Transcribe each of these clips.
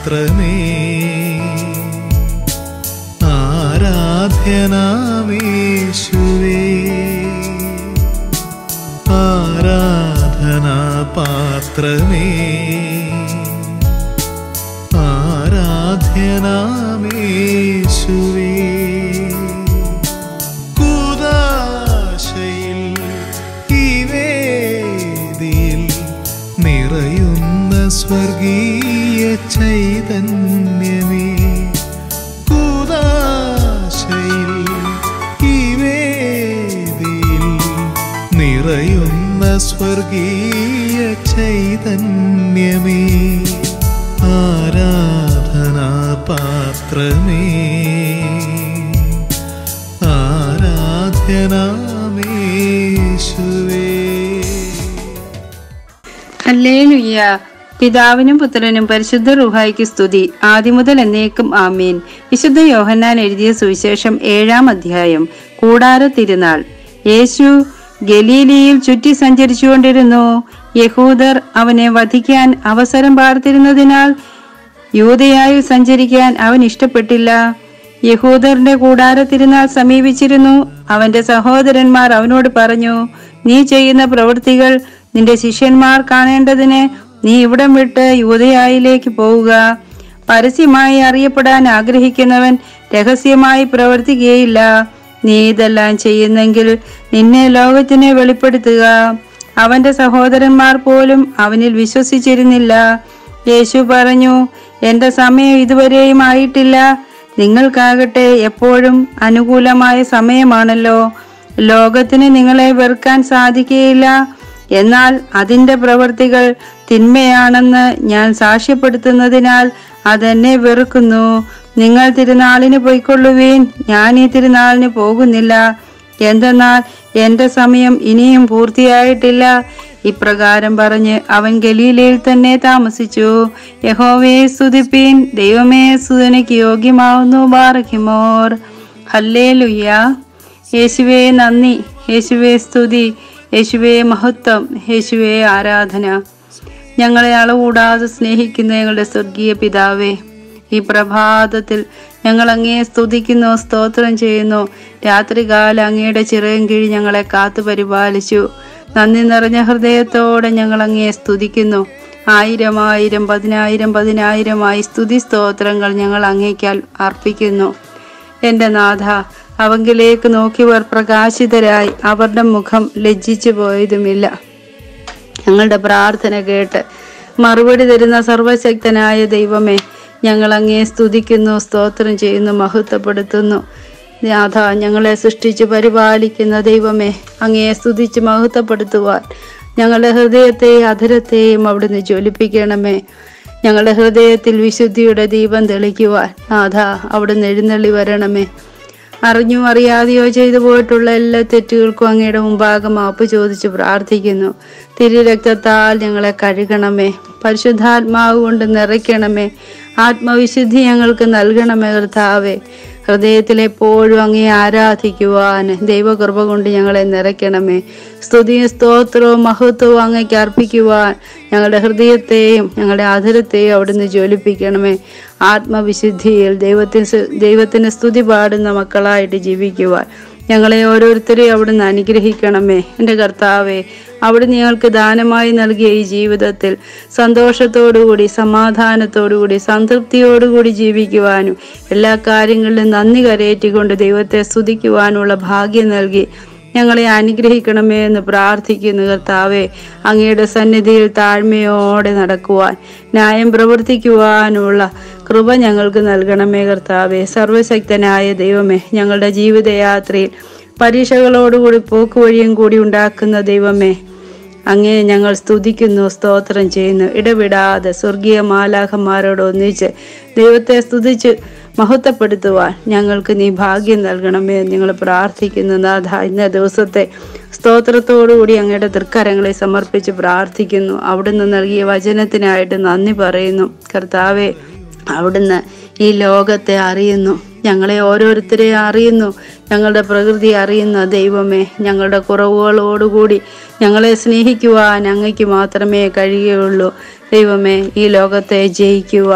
പാത്രമേ ആരാധ്യനാമേശുവേ ആരാധനാ പാത്രമേ ആരാധ്യനാമേശുവേ കൂദാശയിൽ ഈ വേദിയിൽ നിറയുന്ന സ്വർഗീയ ചൈതന്യമേ കൂദാശയിൽ ഈ വേദിയിൽ നിറയുന്ന സ്വർഗീയ ചൈതന്യമേ ആരാധനാ പാത്രമേ ആരാധ്യനാമേശുവേ. ഹല്ലേലൂയ. പിതാവിനും പുത്രനും പരിശുദ്ധ റൂഹായ്ക്ക് സ്തുതി, ആദിമുതൽ എന്നേക്കും ആമേൻ. വിശുദ്ധ യോഹന്നാൻ എഴുതിയ സുവിശേഷം 7-ാം അധ്യായം. കൂടാര തിരുനാൾ. യേശു ഗലീലയിൽ ചുറ്റി സഞ്ചരിച്ചുകൊണ്ടിരുന്നു. യഹൂദർ അവനെ വധിക്കാൻ അവസരം പാർത്തിരുന്നതിനാൽ യൂദയായിൽ സഞ്ചരിക്കാൻ അവൻ ഇഷ്ടപ്പെട്ടില്ല. യഹൂദരുടെ കൂടാര തിരുനാൾ സമീപിച്ചിരുന്നു. അവന്റെ സഹോദരന്മാർ അവനോട് പറഞ്ഞു, നീ ചെയ്യുന്ന പ്രവൃത്തികൾ നിന്റെ ശിഷ്യന്മാർ കാണേണ്ടതിന് നീ ഇവിടം വിട്ട് യൂദയായിലേക്ക് പോവുക. പരസ്യമായി അറിയപ്പെടാൻ ആഗ്രഹിക്കുന്നവൻ രഹസ്യമായി പ്രവർത്തിക്കുകയില്ല. നീ ഇതെല്ലാം ചെയ്യുന്നെങ്കിൽ നിന്നെ ലോകത്തിന് വെളിപ്പെടുത്തുക. അവന്റെ സഹോദരന്മാർ പോലും അവനിൽ വിശ്വസിച്ചിരുന്നില്ല. യേശു പറഞ്ഞു, എന്റെ സമയം ഇതുവരെയും ആയിട്ടില്ല. നിങ്ങൾക്കാകട്ടെ എപ്പോഴും അനുകൂലമായ സമയമാണല്ലോ. ലോകത്തിന് നിങ്ങളെ വെറുക്കാൻ സാധിക്കുകയില്ല. എന്നാൽ അതിന്റെ പ്രവൃത്തികൾ തിന്മയാണെന്ന് ഞാൻ സാക്ഷ്യപ്പെടുത്തുന്നതിനാൽ അതെന്നെ വെറുക്കുന്നു. നിങ്ങൾ തിരുനാളിന് പോയിക്കൊള്ളുവീൻ, ഞാൻ ഈ തിരുനാളിന് പോകുന്നില്ല. എന്തെന്നാൽ എന്റെ സമയം ഇനിയും പൂർത്തിയായിട്ടില്ല. ഇപ്രകാരം പറഞ്ഞ് അവൻ ഗലീലയിൽ തന്നെ താമസിച്ചു. യഹോവയെ സ്തുതിപ്പീൻ, ദൈവമേ സ്തുതിക്ക് യോഗ്യമാവുന്നു. ബാറഖിമോർ. ഹല്ലേലൂയ. യേശുവേ നന്ദി, യേശുവേ സ്തുതി, യേശുവേ മഹത്വം, യേശുവേ ആരാധന. ഞങ്ങളെ അളവുകൂടാതെ സ്നേഹിക്കുന്ന ഞങ്ങളുടെ സ്വർഗീയ പിതാവേ, ഈ പ്രഭാതത്തിൽ ഞങ്ങൾ അങ്ങയെ സ്തുതിക്കുന്നു, സ്തോത്രം ചെയ്യുന്നു. രാത്രികാലം അങ്ങയുടെ ചിറകിൻ കീഴിൽ ഞങ്ങളെ കാത്തു പരിപാലിച്ചു. നന്ദി നിറഞ്ഞ ഹൃദയത്തോടെ ഞങ്ങൾ അങ്ങയെ സ്തുതിക്കുന്നു. 1000 10,000 സ്തുതി സ്തോത്രങ്ങൾ ഞങ്ങൾ അങ്ങേക്കാൽ അർപ്പിക്കുന്നു. എൻ്റെ നാഥ, അവങ്കിലേക്ക് നോക്കിയവർ പ്രകാശിതരായി, അവരുടെ മുഖം ലജ്ജിച്ചു പോയതുമില്ല. ഞങ്ങളുടെ പ്രാർത്ഥന കേട്ട് മറുപടി തരുന്ന സർവശക്തനായ ദൈവമേ, ഞങ്ങൾ അങ്ങയെ സ്തുതിക്കുന്നു, സ്തോത്രം ചെയ്യുന്നു, മഹത്വപ്പെടുത്തുന്നു. നാഥ, ഞങ്ങളെ സൃഷ്ടിച്ച് പരിപാലിക്കുന്ന ദൈവമേ, അങ്ങയെ സ്തുതിച്ച് മഹത്വപ്പെടുത്തുവാൻ ഞങ്ങളുടെ ഹൃദയത്തെയും അധരത്തെയും അവിടുന്ന് ജ്വലിപ്പിക്കണമേ. ഞങ്ങളുടെ ഹൃദയത്തിൽ വിശുദ്ധിയുടെ ദീപം തെളിക്കുവാൻ നാഥ അവിടുന്ന് എഴുന്നള്ളി വരണമേ. അറിഞ്ഞോ അറിയാതെയോ ചെയ്തു പോയിട്ടുള്ള എല്ലാ തെറ്റുകൾക്കും അങ്ങയുടെ മുമ്പാകെ മാപ്പ് ചോദിച്ച് പ്രാർത്ഥിക്കുന്നു. തിരുരക്തത്താൽ ഞങ്ങളെ കഴുകണമേ, പരിശുദ്ധാത്മാവ് കൊണ്ട് നിറയ്ക്കണമേ, ആത്മവിശുദ്ധി ഞങ്ങൾക്ക് നൽകണമേ കർത്താവേ. ഹൃദയത്തിൽ എപ്പോഴും അങ്ങയെ ആരാധിക്കുവാൻ ദൈവകൃപ കൊണ്ട് ഞങ്ങളെ നിറയ്ക്കണമേ. സ്തുതിയും സ്തോത്രവും മഹത്വവും അങ്ങയ്ക്ക് അർപ്പിക്കുവാൻ ഞങ്ങളുടെ ഹൃദയത്തെയും ഞങ്ങളുടെ ആദരത്തെയും അവിടുന്ന് ജ്വലിപ്പിക്കണമേ. ആത്മവിശുദ്ധിയിൽ ദൈവത്തിന് സ്തുതി പാടുന്ന മക്കളായിട്ട് ജീവിക്കുവാൻ ഞങ്ങളെ ഓരോരുത്തരെയും അവിടുന്ന് അനുഗ്രഹിക്കണമേ. എൻ്റെ കർത്താവേ, അവിടുന്ന് ഞങ്ങൾക്ക് ദാനമായി നൽകിയ ഈ ജീവിതത്തിൽ സന്തോഷത്തോടുകൂടി, സമാധാനത്തോടുകൂടി, സംതൃപ്തിയോടുകൂടി ജീവിക്കുവാനും എല്ലാ കാര്യങ്ങളിലും നന്ദി കരയേറ്റിക്കൊണ്ട് ദൈവത്തെ സ്തുതിക്കുവാനുള്ള ഭാഗ്യം നൽകി ഞങ്ങളെ അനുഗ്രഹിക്കണമേ എന്ന് പ്രാർത്ഥിക്കുന്നു കർത്താവേ. അങ്ങയുടെ സന്നിധിയിൽ താഴ്മയോടെ നടക്കുവാൻ, ന്യായം പ്രവർത്തിക്കുവാനുള്ള കൃപ ഞങ്ങൾക്ക് നൽകണമേ കർത്താവേ. സർവശക്തനായ ദൈവമേ, ഞങ്ങളുടെ ജീവിതയാത്രയിൽ പരീക്ഷകളോടുകൂടി പോക്കുവഴിയും കൂടി ഉണ്ടാക്കുന്ന ദൈവമേ, അങ്ങേ ഞങ്ങൾ സ്തുതിക്കുന്നു, സ്തോത്രം ചെയ്യുന്നു. ഇടവിടാതെ സ്വർഗീയ മാലാഖമാരോട് ഒന്നിച്ച് ദൈവത്തെ സ്തുതിച്ച് മഹത്വപ്പെടുത്തുവാൻ ഞങ്ങൾക്ക് നീ ഭാഗ്യം നൽകണമേ എന്ന് ഞങ്ങൾ പ്രാർത്ഥിക്കുന്നു നാഥ. ഇന്ന ദിവസത്തെ സ്തോത്രത്തോടുകൂടി അങ്ങയുടെ തൃക്കരങ്ങളെ സമർപ്പിച്ച് പ്രാർത്ഥിക്കുന്നു. അവിടുന്ന് നൽകിയ വചനത്തിനായിട്ട് നന്ദി പറയുന്നു കർത്താവേ. അവിടുന്ന് ഈ ലോകത്തെ അറിയുന്നു, ഞങ്ങളെ ഓരോരുത്തരെയും അറിയുന്നു, ഞങ്ങളുടെ പ്രകൃതി അറിയുന്ന ദൈവമേ. ഞങ്ങളുടെ കുറവുകളോടുകൂടി ഞങ്ങളെ സ്നേഹിക്കുവാൻ അങ്ങയ്ക്ക് മാത്രമേ കഴിയുകയുള്ളൂ ദൈവമേ. ഈ ലോകത്തെ ജയിക്കുവാൻ,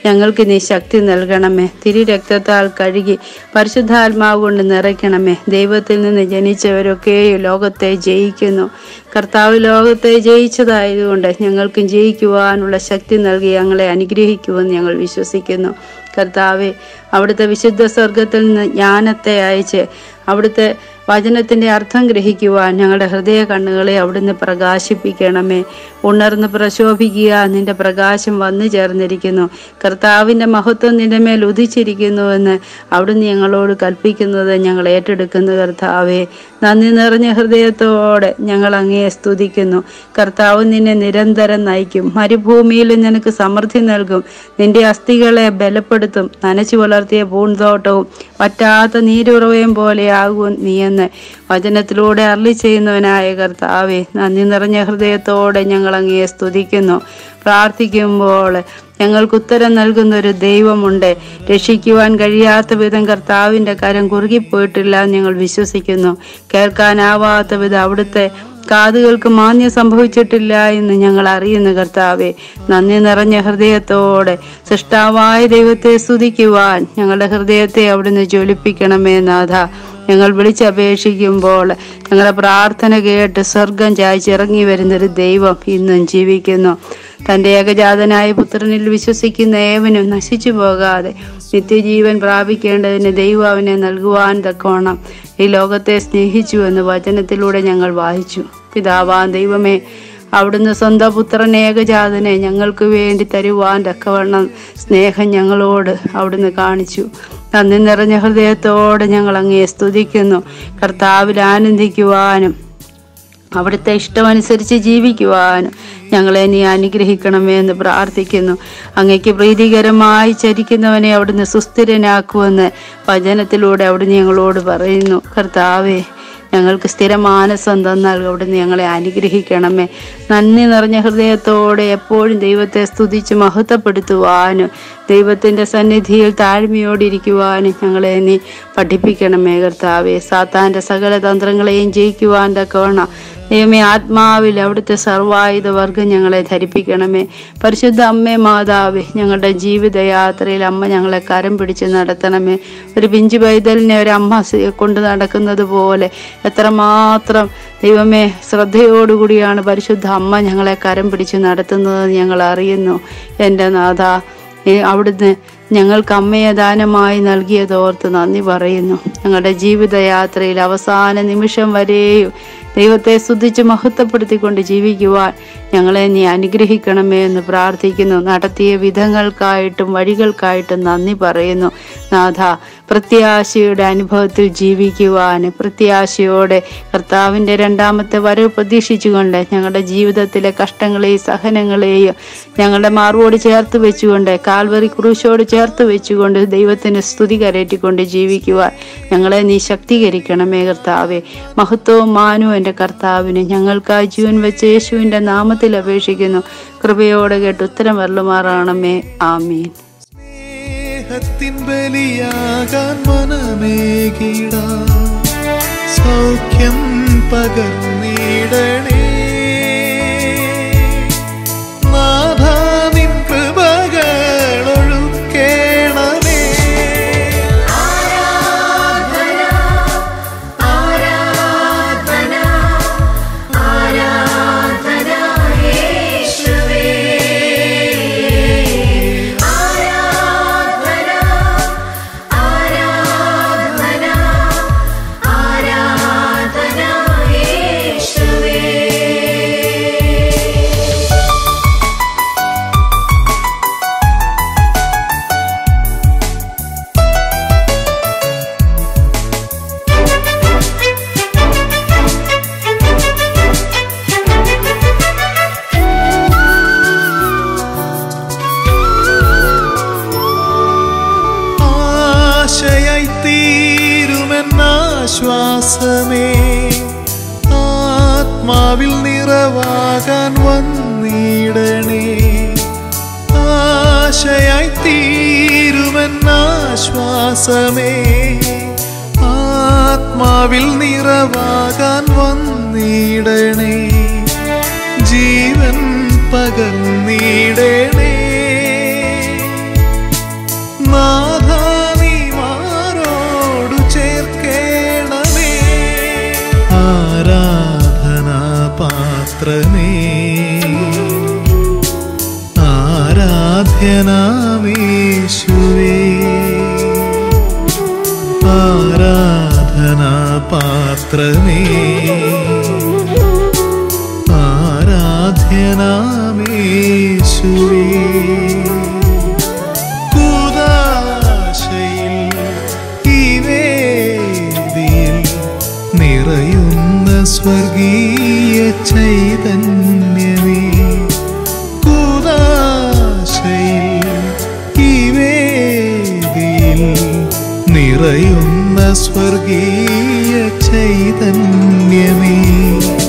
ഞങ്ങൾക്ക് നീ ശക്തി നൽകണമേ. തിരു രക്തത്താൽ കഴുകി പരിശുദ്ധാത്മാവ് കൊണ്ട് നിറയ്ക്കണമേ. ദൈവത്തിൽ നിന്ന് ജനിച്ചവരൊക്കെയും ലോകത്തെ ജയിക്കുന്നു. കർത്താവ് ലോകത്തെ ജയിച്ചതായതുകൊണ്ട് ഞങ്ങൾക്കും ജയിക്കുവാനുള്ള ശക്തി നൽകി ഞങ്ങളെ അനുഗ്രഹിക്കുമെന്ന് ഞങ്ങൾ വിശ്വസിക്കുന്നു. കർത്താവെ, അവിടുത്തെ വിശുദ്ധ സ്വർഗത്തിൽ നിന്ന് ജ്ഞാനത്തെ അയച്ച് അവിടുത്തെ വചനത്തിൻ്റെ അർത്ഥം ഗ്രഹിക്കുവാൻ ഞങ്ങളുടെ ഹൃദയ കണ്ണുകളെ അവിടുന്ന് പ്രകാശിപ്പിക്കണമേ. ഉണർന്ന് പ്രശോഭിക്കുക, നിന്റെ പ്രകാശം വന്നു ചേർന്നിരിക്കുന്നു. കർത്താവിൻ്റെ മഹത്വം നിന്റെ മേൽ ഉദിച്ചിരിക്കുന്നുവെന്ന് അവിടുന്ന് ഞങ്ങളോട് കൽപ്പിക്കുന്നത് ഞങ്ങൾ ഏറ്റെടുക്കുന്നു. കർത്താവെ, നന്ദി നിറഞ്ഞ ഹൃദയത്തോടെ ഞങ്ങൾ അങ്ങയെ സ്തുതിക്കുന്നു. കർത്താവ് നിന്നെ നിരന്തരം നയിക്കും. മരുഭൂമിയിൽ നിനക്ക് സമൃദ്ധി നൽകും. നിന്റെ അസ്ഥികളെ ബലപ്പെടുത്തും. നനച്ചു വളർത്തിയ പൂന്തോട്ടവും വറ്റാത്ത നീരുറവയും പോലെയാകും നീയെന്ന് വചനത്തിലൂടെ അരുളി ചെയ്യുന്നവനായ കർത്താവെ, നന്ദി നിറഞ്ഞ ഹൃദയത്തോടെ ഞങ്ങൾ അങ്ങയെ സ്തുതിക്കുന്നു. പ്രാർത്ഥിക്കുമ്പോൾ ഞങ്ങൾക്ക് ഉത്തരം നൽകുന്ന ഒരു ദൈവമുണ്ട്. രക്ഷിക്കുവാൻ കഴിയാത്ത വിധം കർത്താവിൻ്റെ കരം കുറുകിപ്പോയിട്ടില്ല ഞങ്ങൾ വിശ്വസിക്കുന്നു. കേൾക്കാനാവാത്ത വിധം അവിടുത്തെ കാതുകൾക്ക് മാന്യം സംഭവിച്ചിട്ടില്ല എന്ന് ഞങ്ങൾ അറിയുന്നു. കർത്താവെ, നന്ദി നിറഞ്ഞ ഹൃദയത്തോടെ സൃഷ്ടാവായ ദൈവത്തെ സ്തുതിക്കുവാൻ ഞങ്ങളുടെ ഹൃദയത്തെ അവിടുന്ന് ജ്വലിപ്പിക്കണമേ. നാഥ, ഞങ്ങൾ വിളിച്ചപേക്ഷിക്കുമ്പോൾ ഞങ്ങളുടെ പ്രാർത്ഥന കേട്ട് സ്വർഗം ചായ്ച്ചിറങ്ങി വരുന്നൊരു ദൈവം ഇന്നും ജീവിക്കുന്നു. തൻ്റെ ഏകജാതനായ പുത്രനിൽ വിശ്വസിക്കുന്ന ഏവനും നശിച്ചു പോകാതെ നിത്യജീവൻ പ്രാപിക്കേണ്ടതിന് ദൈവം അവനെ നൽകുവാൻ തക്കവണ്ണം ഈ ലോകത്തെ സ്നേഹിച്ചുവെന്ന് വചനത്തിലൂടെ ഞങ്ങൾ വായിച്ചു. പിതാവാൻ ദൈവമേ, അവിടുന്ന് സ്വന്തം പുത്രൻ ഏകജാതനെ ഞങ്ങൾക്ക് വേണ്ടി തരുവാൻ തക്കവണ്ണം സ്നേഹം ഞങ്ങളോട് അവിടുന്ന് കാണിച്ചു. നന്ദി നിറഞ്ഞ ഹൃദയത്തോടെ ഞങ്ങൾ അങ്ങയെ സ്തുതിക്കുന്നു. കർത്താവിൽ ആനന്ദിക്കുവാനും അവിടുത്തെ ഇഷ്ടമനുസരിച്ച് ജീവിക്കുവാനും ഞങ്ങളെ നീ അനുഗ്രഹിക്കണമേ എന്ന് പ്രാർത്ഥിക്കുന്നു. അങ്ങയ്ക്ക് പ്രീതികരമായി ചരിക്കുന്നവനെ അവിടുന്ന് സുസ്ഥിരനാക്കുമെന്ന് വചനത്തിലൂടെ അവിടുന്ന് ഞങ്ങളോട് പറയുന്നു. കർത്താവേ, ഞങ്ങൾക്ക് സ്ഥിരമാനസം തന്നാൽ അവിടുന്ന് ഞങ്ങളെ അനുഗ്രഹിക്കണമേ. നന്ദി നിറഞ്ഞ ഹൃദയത്തോടെ എപ്പോഴും ദൈവത്തെ സ്തുതിച്ച് മഹത്വപ്പെടുത്തുവാനും ദൈവത്തിൻ്റെ സന്നിധിയിൽ താഴ്മയോടിരിക്കുവാനും ഞങ്ങളെ നീ പഠിപ്പിക്കണമേ. കർത്താവേ, സാത്താൻ്റെ സകല തന്ത്രങ്ങളെയും ജയിക്കുവാൻ തക്കവണ്ണം ദൈവമേ, ആത്മാവിൽ അവിടുത്തെ സർവായുധ വർഗം ഞങ്ങളെ ധരിപ്പിക്കണമേ. പരിശുദ്ധ അമ്മേ മാതാവേ, ഞങ്ങളുടെ ജീവിതയാത്രയിൽ അമ്മ ഞങ്ങളെ കരം പിടിച്ച് നടത്തണമേ. ഒരു പിഞ്ചു പൈതലിനെ ഒരു അമ്മ കൊണ്ട് നടക്കുന്നത് പോലെ എത്രമാത്രം ദൈവമേ ശ്രദ്ധയോടുകൂടിയാണ് പരിശുദ്ധ അമ്മ ഞങ്ങളെ കരം പിടിച്ച് നടത്തുന്നത് ഞങ്ങൾ അറിയുന്നു. എൻ്റെ നാഥ, അവിടുന്ന് ഞങ്ങൾക്ക് അമ്മയെ ദാനമായി നൽകിയതോർത്ത് നന്ദി പറയുന്നു. ഞങ്ങളുടെ ജീവിതയാത്രയിൽ അവസാന നിമിഷം വരെയും ദൈവത്തെ സ്തുതിച്ച് മഹത്വപ്പെടുത്തിക്കൊണ്ട് ജീവിക്കുവാൻ ഞങ്ങളെ നീ അനുഗ്രഹിക്കണമേ എന്ന് പ്രാർത്ഥിക്കുന്നു. നടത്തിയ വിധങ്ങൾക്കായിട്ടും വഴികൾക്കായിട്ടും നന്ദി പറയുന്നു. നാഥ, പ്രത്യാശയുടെ അനുഭവത്തിൽ ജീവിക്കുവാൻ പ്രത്യാശയോടെ കർത്താവിൻ്റെ രണ്ടാമത്തെ വരവ് പ്രതീക്ഷിച്ചുകൊണ്ട് ഞങ്ങളുടെ ജീവിതത്തിലെ കഷ്ടങ്ങളെയും സഹനങ്ങളെയും ഞങ്ങളുടെ മാർവോട് ചേർത്ത് വെച്ചുകൊണ്ട് കാൽവറി ക്രൂശോട് ചേർത്ത് വെച്ചുകൊണ്ട് ദൈവത്തിന് സ്തുതി കരയറ്റിക്കൊണ്ട് ജീവിക്കുവാൻ ഞങ്ങളെ നീ ശക്തീകരിക്കണമേ. കർത്താവെ, മഹത്വവും മാനവും എൻ്റെ കർത്താവിന് ഞങ്ങൾക്കായി ജീവൻ വെച്ച യേശുവിൻ്റെ നാമത്തിൽ അപേക്ഷിക്കുന്നു. കൃപയോടെ കേട്ട് ഉത്തരം വരളുമാറാണമേ. ആമീൻ. സ്നേഹത്തിൻ ബലിയാകാൻ മനമേകിടാൻ സൗഖ്യം പകർന്നിടണേ. നാഥാ, നിൻ കൃപകളൊഴുക്കേണമേ. തീരുമെന്നാശ്വാസമേ, ആത്മാവിൽ നിറവാകാൻ വന്നിടണേ. ആശയായി തീരുമെന്നാശ്വാസമേ, ആത്മാവിൽ നിറവാകാൻ വന്നിടണേ. ജീവൻ പകർന്നിടണേ. ആരാധ്യനാമേശുവേ ആരാധനാ പാത്രമേ ആരാധ്യനാമേശുവേ കൂദാശയിൽ ഈ വേദിയിൽ നിറയുന്ന സ്വർഗീയ ചൈതന്യമേ കൂദാശയിൽ ഈ വേദിയിൽ നിറയുന്ന സ്വർഗീയ ചൈതന്യമേ